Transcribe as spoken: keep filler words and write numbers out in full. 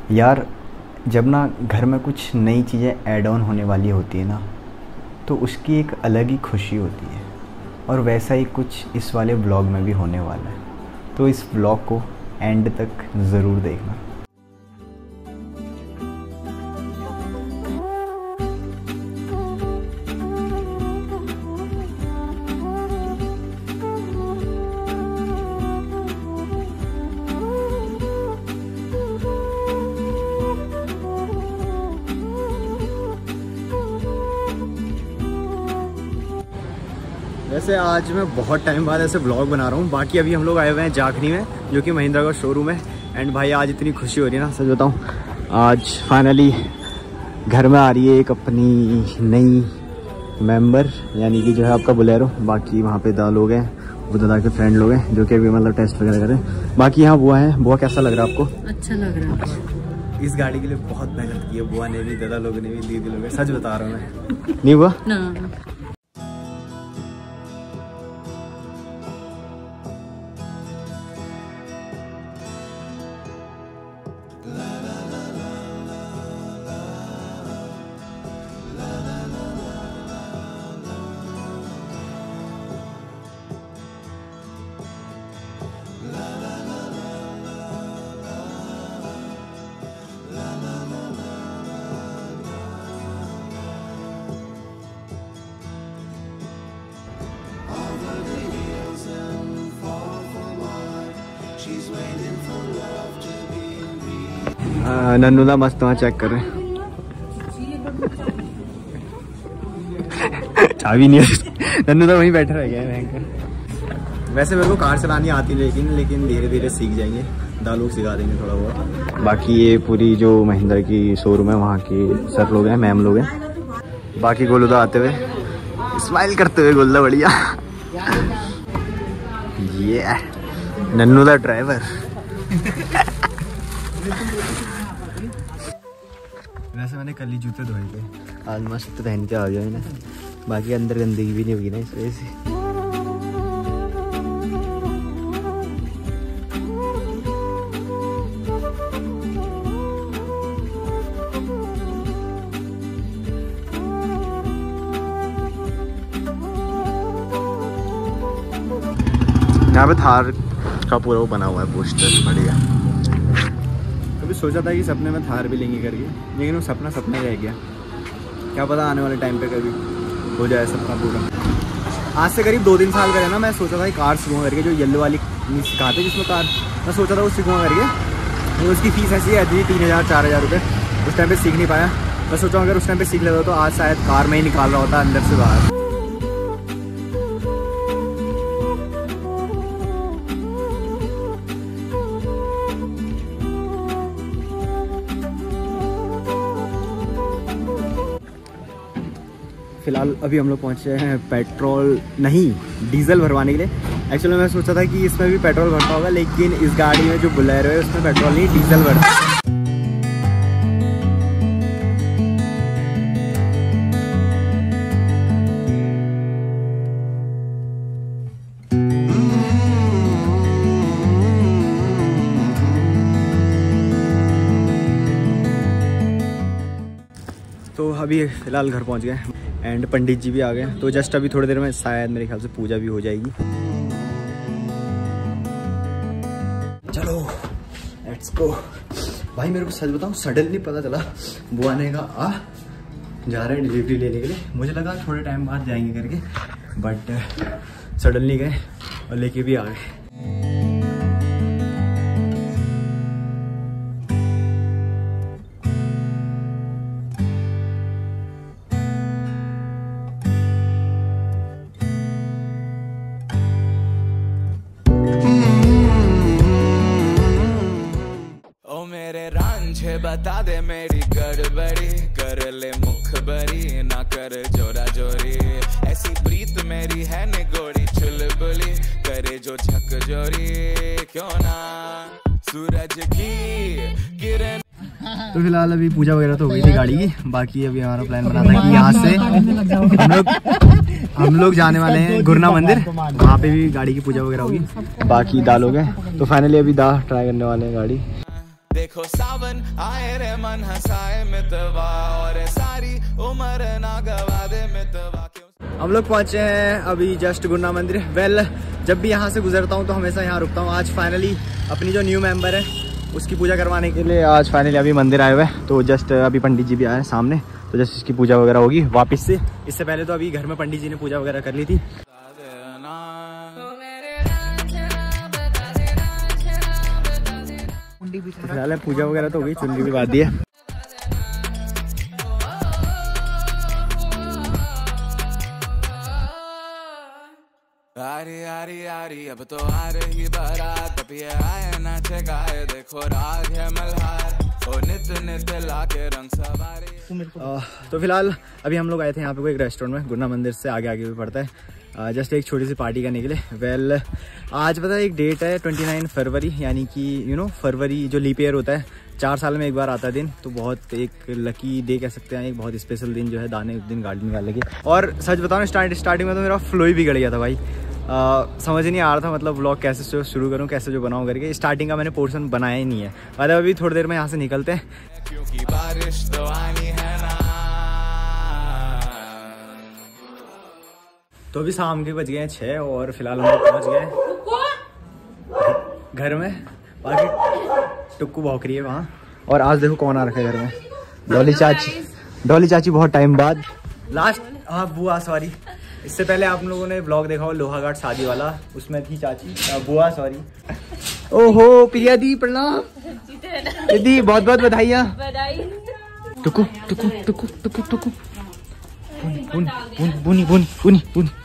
यार जब ना घर में कुछ नई चीज़ें ऐड ऑन होने वाली होती है ना, तो उसकी एक अलग ही खुशी होती है। और वैसा ही कुछ इस वाले व्लॉग में भी होने वाला है, तो इस व्लॉग को एंड तक ज़रूर देखना। वैसे आज मैं बहुत टाइम बाद ऐसे ब्लॉग बना रहा हूँ। बाकी अभी हम लोग आए हुए हैं जाखनी में, जो कि महिंद्रा का शोरूम है। एंड भाई आज इतनी खुशी हो रही है ना, सच बताऊँ, आज फाइनली घर में आ रही है एक अपनी नई मेंबर, यानी कि जो है आपका बोलेरो। बाकी वहाँ पे दादा लोग हैं, वो दादा के फ्रेंड लोग हैं जो कि अभी मतलब टेस्ट वगैरह करें। बाकी यहाँ बुआ है। बुआ कैसा लग रहा है आपको? अच्छा लग रहा है। इस गाड़ी के लिए बहुत मेहनत की है बुआ ने भी, दादा लोगों ने भी, दीदी लोग, सच बता रहा हूँ मैं। नहीं बुआ? नन्नू दा मस्त वहाँ चेक कर रहे हैं। चाबी नहीं है। नन्नू दा वहीं बैठा रह गया है। वैसे मेरे को कार चलानी आती लेकिन लेकिन धीरे धीरे सीख जाएंगे, दा लोग सिखा देंगे थोड़ा बहुत। बाकी ये पूरी जो महिंद्रा की शोरूम है वहाँ के सर लोग हैं, मैम लोग हैं। बाकी गोलूदा आते हुए स्माइल करते हुए, गोलूदा बढ़िया। ये नन्नू दा ड्राइवर। वैसे मैंने कल ही जूते धोए थे, आज मस्त पहन के आ गया मैंने। बाकी अंदर गंदगी भी नहीं होगी ना इस वजह से। यहाँ पे थार का पूरा वो बना हुआ है पोस्टर, बढ़िया। कभी सोचा था कि सपने में थार भी लेंगे करके, लेकिन वो सपना सपना रह गया। क्या पता आने वाले टाइम पे कभी हो जाए सपना पूरा। आज से करीब दो तीन साल का है ना, मैं सोचा था कि कार सीखूँगा करके, जो येलो वाली सिखाते जिसमें कार, मैं सोचा था वो सीखूँगा करके। तो उसकी फ़ीस ऐसी है तीन हज़ार चार हज़ार रुपये। उस टाइम पे सीख नहीं पाया। मैं सोचा अगर उस टाइम पे सीख लेता तो आज शायद कार में ही निकाल रहा होता अंदर से बाहर। फिलहाल अभी हम लोग पहुँचे हैं पेट्रोल नहीं डीजल भरवाने के लिए। एक्चुअली मैं सोचा था कि इसमें भी पेट्रोल भरता होगा, लेकिन इस गाड़ी में जो बोलेरो है उसमें पेट्रोल नहीं डीजल भरता है। तो अभी फ़िलहाल घर पहुंच गए एंड पंडित जी भी आ गए। तो जस्ट अभी थोड़ी देर में शायद मेरे ख्याल से पूजा भी हो जाएगी। चलो लेट्स गो। भाई मेरे को सच बताऊं, सडनली पता चला बुआ ने कहा आ जा रहे हैं डिलीवरी लेने के लिए। मुझे लगा थोड़े टाइम बाद जाएंगे करके, बट सडनली गए और लेके भी आ गए। बता दे मेरी गड़बड़ी, कर ले मुखबरी ना कर जोरा जोरी। ऐसी प्रीत मेरी है निगोरी चुलबुली, करे जो झक जोरी क्यों ना सूरज की किरण। तो फिलहाल अभी पूजा वगैरह तो हो गई थी गाड़ी की। बाकी अभी हमारा प्लान बना था कि यहाँ से हम लोग हम लोग जाने वाले हैं गुरना मंदिर, वहाँ पे भी गाड़ी की पूजा वगैरह होगी। बाकी दाल हो गए, तो फाइनली अभी दाल ट्राई करने वाले हैं गाड़ी। देखो सावन आए रे मन हंसाए मितवा और सारी उम्र ना गवा दे मितवा। हम लोग पहुंचे हैं अभी जस्ट गुरना मंदिर। वेल well, जब भी यहाँ से गुजरता हूँ तो हमेशा यहाँ रुकता हूँ। आज फाइनली अपनी जो न्यू मेंबर है उसकी पूजा करवाने के लिए आज फाइनली अभी मंदिर आए हुए हैं। तो जस्ट अभी पंडित जी भी आए हैं सामने, तो जस्ट इसकी पूजा वगैरह होगी वापस से। इससे पहले तो अभी घर में पंडित जी ने पूजा वगैरह कर ली थी। फिलहाल पूजा वगैरह तो हो गई, चुनरी भी बात दी है। आरी आरी आरी अब तो आ रही बारात, अब ये आए नाचे गाए देखो राग है मल्हार ओ नित नित लाके रंग सवारी। तो फिलहाल अभी हम लोग आए थे यहाँ पे कोई एक रेस्टोरेंट में, गुरना मंदिर से आगे आगे भी पड़ता है। जस्ट एक छोटी सी पार्टी करने के लिए। वेल आज पता है एक डेट है उनतीस फरवरी, यानी कि यू नो फरवरी जो लीप ईयर होता है, चार साल में एक बार आता है दिन। तो बहुत एक लकी डे कह सकते हैं, एक बहुत स्पेशल दिन जो है दाने उस दिन गाड़ी निकालने के। और सच बताओ ना स्टार्ट स्टार्टिंग में तो मेरा फ्लो ही बिगड़ गया था भाई। आ, समझ ही नहीं आ रहा था मतलब व्लॉग कैसे शुरू करूँ, कैसे जो बनाऊँ करके। स्टार्टिंग का मैंने पोर्शन बनाया ही नहीं है। मतलब अभी थोड़ी देर में यहाँ से निकलते हैं क्योंकि बारिश तो आनी है ना। तो अभी शाम के बज गए हैं छः और फिलहाल हम लोग पहुँच गए घर में। बाकी टुक्कू भौंक रही है वहाँ। और आज देखो कौन आ रखा है घर में, डॉली चाची। डॉली चाची बहुत टाइम बाद लास्ट, हाँ बुआ सॉरी। इससे पहले आप लोगों ने ब्लॉग देखा हो लोहाघाट शादी वाला, उसमें थी चाची, बुआ सॉरी। ओहो प्रिया दी प्रणाम दीदी, बहुत बहुत बधाइयाँ। टुकु टुकु टुकु टुकु टुकु बुनी बुनी बुनी बुनी बुनी।